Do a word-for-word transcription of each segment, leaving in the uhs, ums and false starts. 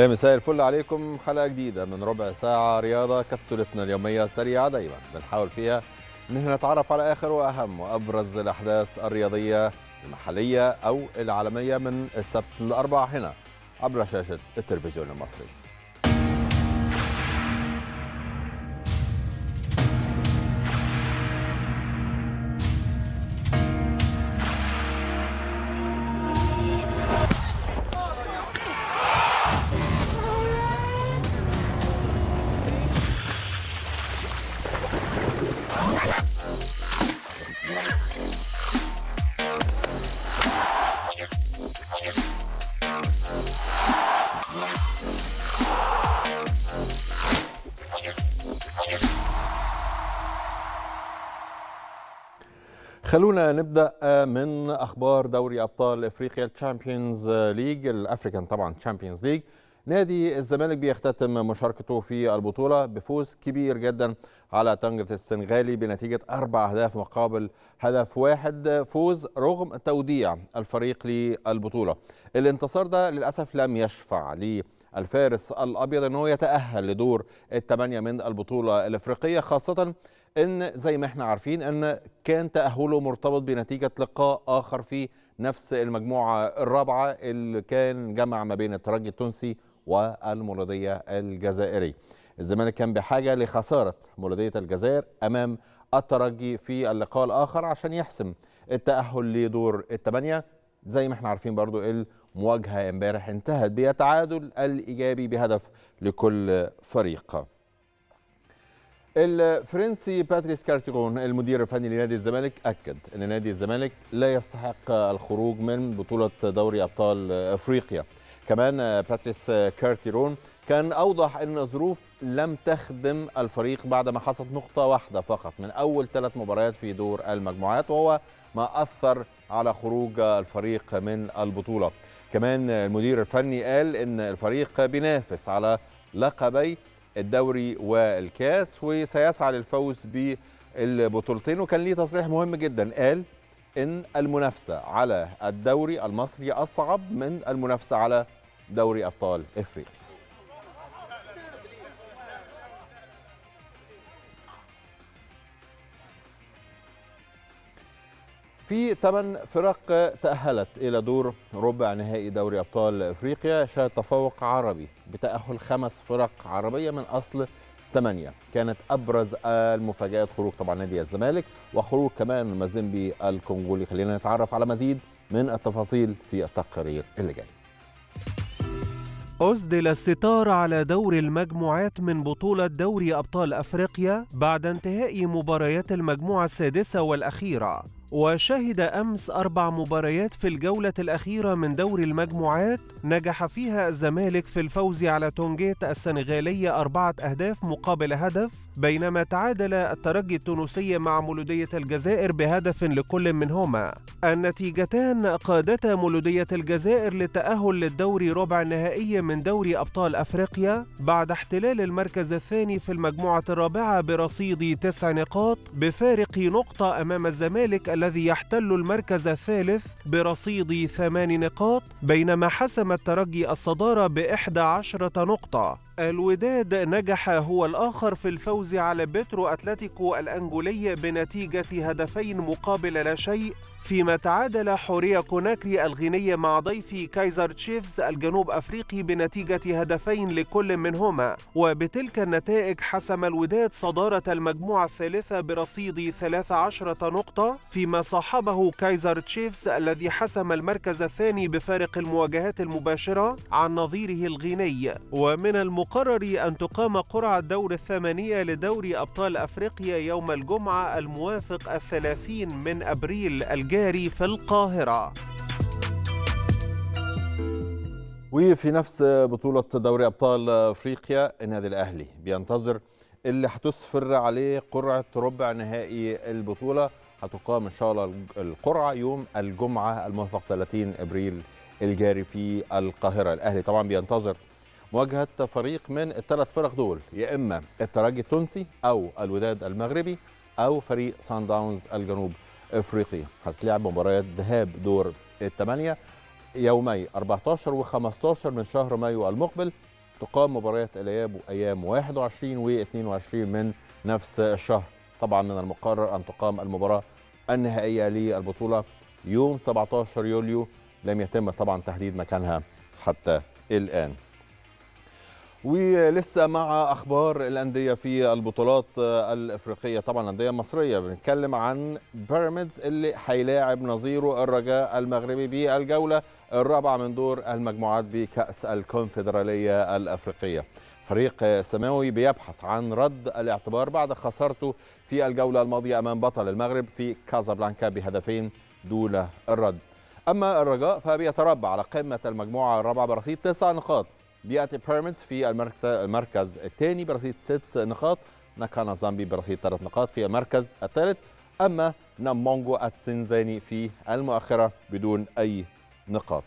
يا مساء الفل عليكم. حلقة جديدة من ربع ساعة رياضة، كبسولتنا اليومية السريعة دايما بنحاول فيها ان احنا نتعرف على اخر واهم وابرز الاحداث الرياضية المحلية او العالمية من السبت للاربعاء هنا عبر شاشة التلفزيون المصري. خلونا نبدأ من أخبار دوري أبطال إفريقيا الشامبيونز ليج الأفريكان طبعا تشامبيونز ليج. نادي الزمالك بيختتم مشاركته في البطولة بفوز كبير جدا على تانجت السنغالي بنتيجة أربع أهداف مقابل هدف واحد، فوز رغم توديع الفريق للبطولة. الانتصار ده للأسف لم يشفع للفارس الأبيض أنه يتأهل لدور الثمانية من البطولة الإفريقية، خاصة ان زي ما احنا عارفين ان كان تأهله مرتبط بنتيجة لقاء اخر في نفس المجموعة الرابعة اللي كان جمع ما بين الترجي التونسي والمولودية الجزائري. الزمالك كان بحاجة لخسارة مولودية الجزائر امام الترجي في اللقاء الاخر عشان يحسم التأهل لدور الثمانية. زي ما احنا عارفين برضو المواجهة امبارح انتهت بالتعادل الايجابي بهدف لكل فريق. الفرنسي باتريس كارتيرون المدير الفني لنادي الزمالك أكد أن نادي الزمالك لا يستحق الخروج من بطولة دوري أبطال أفريقيا. كمان باتريس كارتيرون كان أوضح أن الظروف لم تخدم الفريق بعد ما حصلت نقطة واحدة فقط من أول ثلاث مباريات في دور المجموعات، وهو ما أثر على خروج الفريق من البطولة. كمان المدير الفني قال أن الفريق بينافس على لقبي الدوري والكاس وسيسعى للفوز بالبطولتين، وكان ليه تصريح مهم جدا قال ان المنافسه على الدوري المصري اصعب من المنافسه على دوري ابطال افريقيا. في ثمان فرق تأهلت إلى دور ربع نهائي دوري أبطال إفريقيا، شهد تفوق عربي بتأهل خمس فرق عربية من أصل ثمانية. كانت أبرز المفاجآت خروج طبعا نادي الزمالك وخروج كمان مازيمبي الكونغولي. خلينا نتعرف على مزيد من التفاصيل في التقرير اللي جاي. أسدل الستار على دور المجموعات من بطولة دوري أبطال أفريقيا بعد انتهاء مباريات المجموعة السادسة والأخيرة، وشهد أمس أربع مباريات في الجولة الأخيرة من دوري المجموعات نجح فيها الزمالك في الفوز على تونجيت السنغالية أربعة أهداف مقابل هدف، بينما تعادل الترجي التونسي مع مولودية الجزائر بهدف لكل منهما. النتيجتان قادتا مولودية الجزائر للتأهل للدوري ربع النهائي من دوري أبطال أفريقيا بعد احتلال المركز الثاني في المجموعة الرابعة برصيد تسع نقاط بفارق نقطة أمام الزمالك الذي يحتل المركز الثالث برصيد ثمان نقاط، بينما حسم الترجي الصدارة بإحدى عشرة نقطة. الوداد نجح هو الآخر في الفوز على بيترو أتلتيكو الأنجولي بنتيجة هدفين مقابل لا شيء، فيما تعادل حورية كوناكري الغيني مع ضيفي كايزر تشيفز الجنوب أفريقي بنتيجة هدفين لكل منهما. وبتلك النتائج حسم الوداد صدارة المجموعة الثالثة برصيد ثلاث عشرة نقطة، فيما صاحبه كايزر تشيفز الذي حسم المركز الثاني بفارق المواجهات المباشرة عن نظيره الغيني. ومن المقرر أن تقام قرعة دور الثمانية لدوري أبطال أفريقيا يوم الجمعة الموافق الثلاثين من أبريل الجاري في القاهرة. وفي نفس بطولة دوري أبطال أفريقيا النادي الأهلي بينتظر اللي هتسفر عليه قرعة ربع نهائي البطولة. هتقام إن شاء الله القرعة يوم الجمعة الموافق ثلاثين أبريل الجاري في القاهرة. الأهلي طبعا بينتظر مواجهة فريق من الثلاث فرق دول، يا إما الترجي التونسي أو الوداد المغربي أو فريق سان داونز الجنوب افريقيا. هتلعب مباريات ذهاب دور الثمانيه يومي أربعة عشر وخمسة عشر من شهر مايو المقبل، تقام مباريات الاياب ايام واحد وعشرين و اثنين وعشرين من نفس الشهر. طبعا من المقرر ان تقام المباراه النهائيه للبطوله يوم سبعة عشر يوليو، لم يتم طبعا تحديد مكانها حتى الان. ولسه مع اخبار الانديه في البطولات الافريقيه، طبعا الانديه المصريه، بنتكلم عن بيراميدز اللي هيلاعب نظيره الرجاء المغربي بالجوله الرابعه من دور المجموعات بكاس الكونفدراليه الافريقيه. فريق السماوي بيبحث عن رد الاعتبار بعد خسارته في الجوله الماضيه امام بطل المغرب في كازابلانكا بهدفين دون الرد. اما الرجاء فبيتربع على قمه المجموعه الرابعه برصيد تسع نقاط. بياتي بيراميدز في المركز الثاني برصيد ست نقاط، ناكانا زامبي برصيد ثلاث نقاط في المركز الثالث، اما نامونجو التنزاني في المؤخره بدون اي نقاط.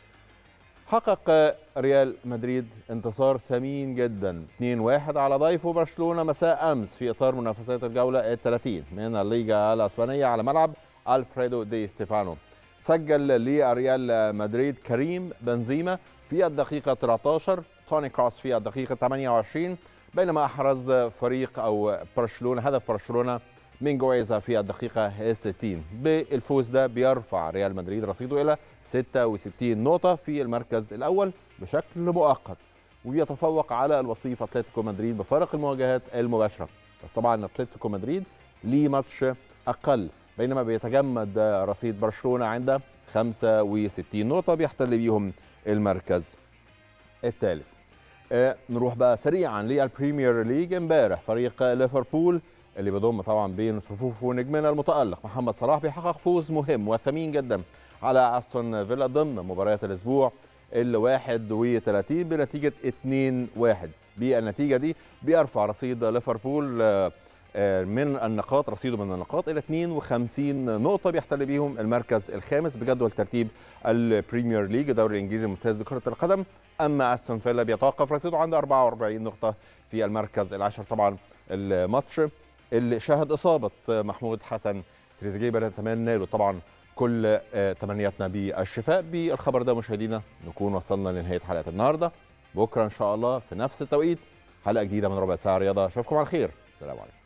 حقق ريال مدريد انتصار ثمين جدا اثنين واحد على ضيفه برشلونه مساء امس في اطار منافسات الجوله الثلاثين من الليغا الاسبانيه على ملعب الفريدو دي ستيفانو. سجل لريال مدريد كريم بنزيما في الدقيقة تسعة عشر، توني كروس في الدقيقة ثمانية وعشرين، بينما أحرز فريق أو برشلونة هدف برشلونة من جويزا في الدقيقة ستين. بالفوز ده بيرفع ريال مدريد رصيده إلى ستة وستين نقطة في المركز الأول بشكل مؤقت، ويتفوق على الوصيف أتلتيكو مدريد بفارق المواجهات المباشرة. بس طبعا أتلتيكو مدريد ليه ماتش أقل، بينما بيتجمد رصيد برشلونة عند خمسة وستين نقطة بيحتل بيهم المركز الثالث. آه نروح بقى سريعا للبريمير ليج. امبارح فريق ليفربول اللي بيضم طبعا بين صفوفه نجمنا المتألق محمد صلاح بيحقق فوز مهم وثمين جدا على استون فيلا ضمن مباريات الاسبوع ال واحد وثلاثين بنتيجه اثنين واحد. بالنتيجه دي بيرفع رصيد ليفربول آه من النقاط رصيده من النقاط الى اثنين وخمسين نقطه بيحتل بيهم المركز الخامس بجدول ترتيب البريمير ليج الدوري الانجليزي الممتاز لكره القدم. اما استون فيلا بيتوقف رصيده عند أربعة وأربعين نقطه في المركز العاشر. طبعا الماتش اللي شهد اصابه محمود حسن تريزيجيه بنتمنى له طبعا كل تمنياتنا بالشفاء. بالخبر ده مشاهدينا نكون وصلنا لنهايه حلقه النهارده. بكره ان شاء الله في نفس التوقيت حلقه جديده من ربع ساعه رياضه. اشوفكم على خير. السلام عليكم.